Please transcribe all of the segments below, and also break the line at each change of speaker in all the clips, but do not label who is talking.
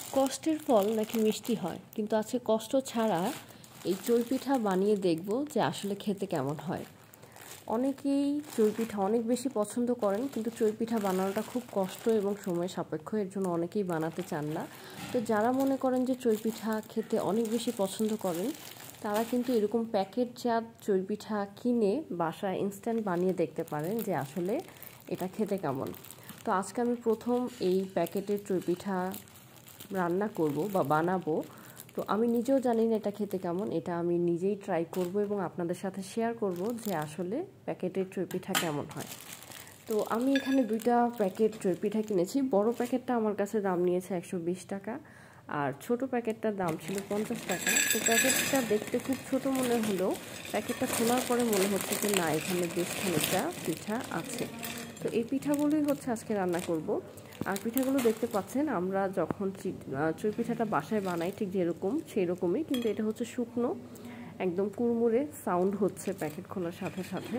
কষ্টের ফল নাকি মিষ্টি হয়, কিন্তু আজকে কষ্ট ছাড়া এই চড়ুই পিঠা বানিয়ে দেখব যে আসলে খেতে কেমন হয়। অনেকেই চড়ুই পিঠা অনেক বেশি পছন্দ করেন, কিন্তু চড়ুই পিঠা বানানোটা খুব কষ্ট এবং সময় সাপেক্ষ, এর জন্য অনেকেই বানাতে চান না। তো যারা মনে করেন যে চড়ুই পিঠা খেতে অনেক বেশি পছন্দ করেন, তারা কিন্তু এরকম প্যাকেটজাত চড়ুই পিঠা কিনে বাসায় ইনস্ট্যান্ট বানিয়ে দেখতে পারেন যে আসলে এটা খেতে কেমন। তো আজকে আমি প্রথম এই প্যাকেটের চড়ুই পিঠা রান্না করব বা বানাবো। তো আমি নিজেও জানি না এটা খেতে কেমন, এটা আমি নিজেই ট্রাই করব এবং আপনাদের সাথে শেয়ার করব যে আসলে প্যাকেটের চড়ুই পিঠা কেমন হয়। তো আমি এখানে 2টা প্যাকেট চড়ুই পিঠা কিনেছি। বড় প্যাকেটটা আমার কাছে দাম নিয়েছে 120 টাকা, আর ছোট প্যাকেটটার দাম ছিল 50 টাকা। তো প্যাকেটটা দেখতে খুব ছোট মনে হলেও প্যাকেটটা খোলার পরে মনে হচ্ছে যে না, এখানে বেশ খানিকটা পিঠা আছে। তো এই পিঠাগুলোই হচ্ছে আজকে রান্না করব। আর পিঠাগুলো দেখতে পাচ্ছেন, আমরা যখন চড়ুই পিঠাটা বাসায় বানাই ঠিক যেরকম সেই রকমই, কিন্তু এটা হচ্ছে শুকনো, একদম কুড়মুড়ে সাউন্ড হচ্ছে প্যাকেট খোলার সাথে সাথে।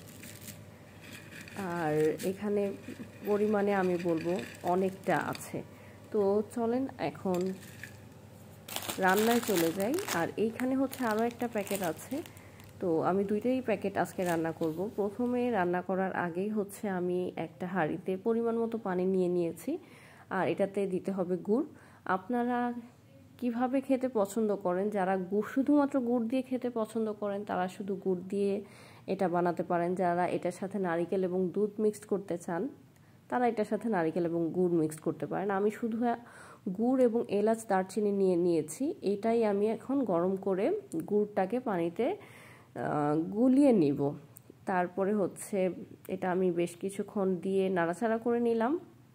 আর এখানে পরিমাণে আমি বলবো অনেকটা আছে। তো চলেন এখন রান্নায় চলে যাই। আর এইখানে হচ্ছে আরও একটা প্যাকেট আছে। তো আমি 2টাই প্যাকেট আজকে রান্না করব। প্রথমে রান্না করার আগেই হচ্ছে আমি একটা হাঁড়িতে পরিমাণ মতো পানি নিয়ে নিয়েছি, আর এটাতে দিতে হবে গুড়। আপনারা কিভাবে খেতে পছন্দ করেন, যারা শুধুমাত্র গুড় দিয়ে খেতে পছন্দ করেন তারা শুধু গুড় দিয়ে এটা বানাতে পারেন। যারা এটার সাথে নারিকেল এবং দুধ মিক্সড করতে চান তারা এটার সাথে নারিকেল এবং গুড় মিক্সড করতে পারেন। আমি শুধু গুড় এবং এলাচ দারচিনি নিয়ে নিয়েছি। এটাই আমি এখন গরম করে গুড়টাকে পানিতে গুলিয়ে নিব। তারপরে হচ্ছে এটা আমি বেশ কিছুক্ষণ দিয়ে নাড়াচাড়া করে নিলাম।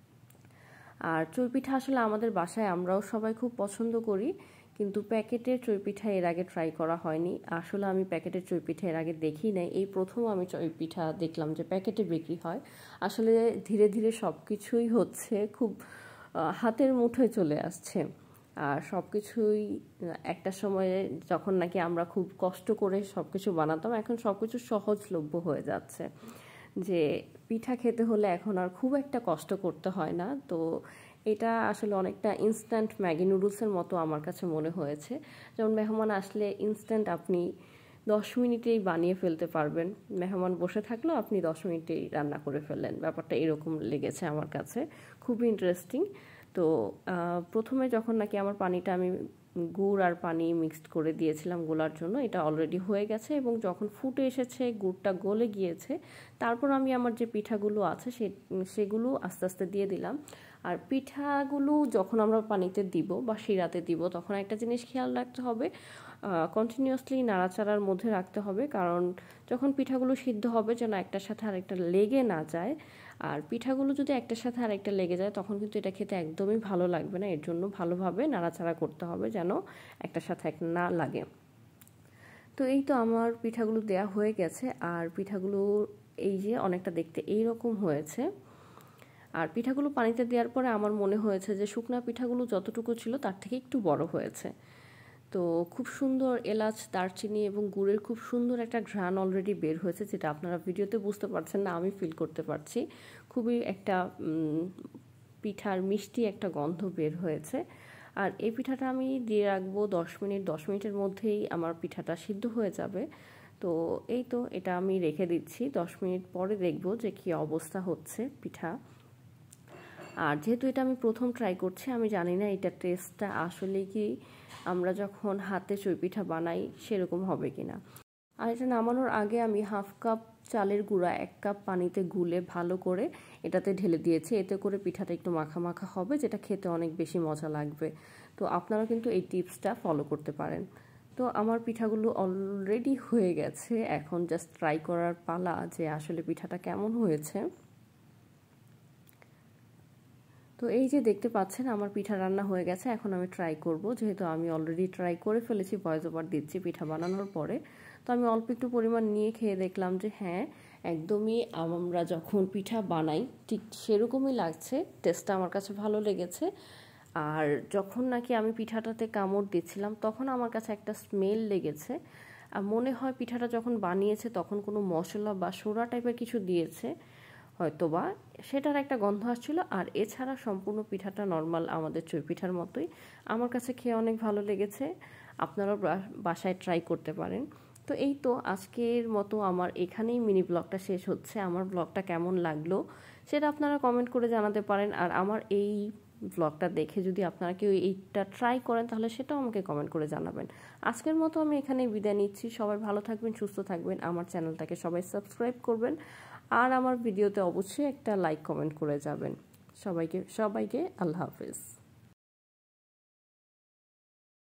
আর চড়ুই পিঠা আসলে আমাদের বাসায় আমরাও সবাই খুব পছন্দ করি, কিন্তু প্যাকেটের চড়ুই পিঠা এর আগে ট্রাই করা হয়নি। আসলে আমি প্যাকেটের চড়ুই পিঠা এর আগে দেখি নাই, এই প্রথম আমি চড়ুই পিঠা দেখলাম যে প্যাকেটে বিক্রি হয়। আসলে ধীরে ধীরে সব কিছুই হচ্ছে খুব হাতের মুঠোয় চলে আসছে। আর সব কিছুই একটা সময়ে যখন নাকি আমরা খুব কষ্ট করে সব কিছু বানাতাম, এখন সব কিছু সহজলভ্য হয়ে যাচ্ছে। যে পিঠা খেতে হলে এখন আর খুব একটা কষ্ট করতে হয় না। তো এটা আসলে অনেকটা ইনস্ট্যান্ট ম্যাগি নুডলসের মতো আমার কাছে মনে হয়েছে। যেমন মেহমান আসলে ইনস্ট্যান্ট আপনি 10 মিনিটেই বানিয়ে ফেলতে পারবেন। মেহমান বসে থাকলেও আপনি 10 মিনিটেই রান্না করে ফেললেন, ব্যাপারটা এরকম লেগেছে আমার কাছে, খুবই ইন্টারেস্টিং। তো প্রথমে যখন নাকি আমার পানিটা আমি গুড় আর পানি মিক্সড করে দিয়েছিলাম গোলার জন্য, এটা অলরেডি হয়ে গেছে এবং যখন ফুটে এসেছে গুড়টা গলে গিয়েছে, তারপর আমি আমার যে পিঠাগুলো আছে সেগুলো আস্তে আস্তে দিয়ে দিলাম। আর পিঠাগুলো যখন আমরা পানিতে দিব বা শিরাতে দিব, তখন একটা জিনিস খেয়াল রাখতে হবে, কন্টিনিউয়াসলি নাড়াচাড়ার মধ্যে রাখতে হবে, কারণ যখন পিঠাগুলো সিদ্ধ হবে যেন একটার সাথে আরেকটা লেগে না যায়। আর পিঠাগুলো যদি একটার সাথে আরেকটা লেগে যায় তখন কিন্তু এটা খেতে একদমই ভালো লাগবে না। এর জন্য ভালোভাবে নাড়াচাড়া করতে হবে যেন একটার সাথে একটা না লাগে। তো এই তো আমার পিঠাগুলো দেয়া হয়ে গেছে, আর পিঠাগুলো এই যে অনেকটা দেখতে এইরকম হয়েছে। আর পিঠাগুলো পানিতে দেওয়ার পরে আমার মনে হয়েছে যে শুকনা পিঠাগুলো যতটুকু ছিল তার থেকে একটু বড় হয়েছে। তো খুব সুন্দর এলাচ দারচিনি এবং গুড়ের খুব সুন্দর একটা ঘ্রাণ অলরেডি বের হয়েছে, যেটা আপনারা ভিডিওতে বুঝতে পারছেন না, আমি ফিল করতে পারছি। খুবই একটা পিঠার মিষ্টি একটা গন্ধ বের হয়েছে। আর এই পিঠাটা আমি দিয়ে রাখবো 10 মিনিট। 10 মিনিটের মধ্যেই আমার পিঠাটা সিদ্ধ হয়ে যাবে। তো এই তো এটা আমি রেখে দিচ্ছি। 10 মিনিট পরে দেখব যে কী অবস্থা হচ্ছে পিঠা। আর যেহেতু এটা আমি প্রথম ট্রাই করছি, আমি জানি না এটা টেস্টটা আসলে কি আমরা যখন হাতে চড়ুই পিঠা বানাই সেরকম হবে কিনা। আর এটা নামানোর আগে আমি 1/2 কাপ চালের গুঁড়া 1 কাপ পানিতে গুলে ভালো করে এটাতে ঢেলে দিয়েছি। এতে করে পিঠাটা একটু মাখা মাখা হবে, যেটা খেতে অনেক বেশি মজা লাগবে। তো আপনারা কিন্তু এই টিপসটা ফলো করতে পারেন। তো আমার পিঠাগুলো অলরেডি হয়ে গেছে, এখন জাস্ট ট্রাই করার পালা যে আসলে পিঠাটা কেমন হয়েছে। তো এই যে দেখতে পাচ্ছেন আমার পিঠা রান্না হয়ে গেছে। এখন আমি ট্রাই করব, যেহেতু আমি অলরেডি ট্রাই করে ফেলেছি, ভয়েস ওভার দিচ্ছি পিঠা বানানোর পরে। তো আমি অল্প একটু পরিমাণ নিয়ে খেয়ে দেখলাম যে হ্যাঁ, একদমই আমরা যখন পিঠা বানাই ঠিক সেরকমই লাগছে। টেস্টটা আমার কাছে ভালো লেগেছে। আর যখন নাকি আমি পিঠাটাতে কামড় দিচ্ছিলাম তখন আমার কাছে একটা স্মেল লেগেছে, আর মনে হয় পিঠাটা যখন বানিয়েছে তখন কোনো মশলা বা সোডা টাইপের কিছু দিয়েছে। হয়তোবা সেটার একটা গন্ধ আসছিল। আর এছাড়া সম্পূর্ণ পিঠাটা নর্মাল আমাদের চই পিঠার মতোই। আমার কাছে খেয়ে অনেক ভালো লেগেছে, আপনারাও বাসায় ট্রাই করতে পারেন। তো এই তো আজকের মতো আমার এখানেই মিনি ব্লগটা শেষ হচ্ছে। আমার ব্লগটা কেমন লাগলো সেটা আপনারা কমেন্ট করে জানাতে পারেন। আর আমার এই ব্লগটা দেখে যদি আপনারা কেউ এইটা ট্রাই করেন তাহলে সেটাও আমাকে কমেন্ট করে জানাবেন। আজকের মতো আমি এখানেই বিদায় নিচ্ছি। সবাই ভালো থাকবেন, সুস্থ থাকবেন। আমার চ্যানেলটাকে সবাই সাবস্ক্রাইব করবেন আর আমার ভিডিওতে অবশ্যই একটা লাইক কমেন্ট করে যাবেন। সবাইকে আল্লাহ হাফেজ।